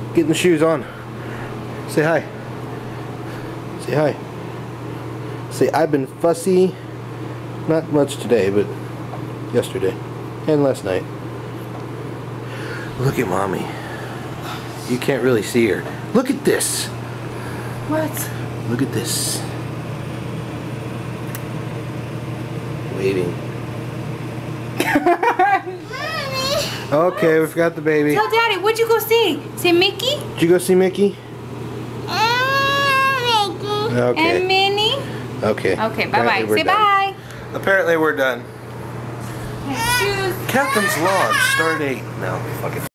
Getting the shoes on. Say hi. Say hi. Say, I've been fussy. Not much today, but yesterday. And last night. Look at mommy. You can't really see her. Look at this. What? Look at this. Waiting. Okay, we forgot the baby. Tell Daddy, what'd you go see? See Mickey? Did you go see Mickey? Mickey. Okay. And Minnie? Okay. Okay, bye-bye. Say done. bye. Apparently we're done. Shoes. Captain's log, start 8. No, fuck it.